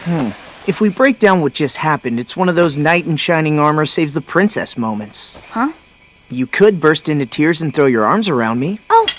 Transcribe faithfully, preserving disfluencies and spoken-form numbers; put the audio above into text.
Hmm. If we break down what just happened, it's one of those knight in shining armor saves the princess moments. Huh? You could burst into tears and throw your arms around me. Oh,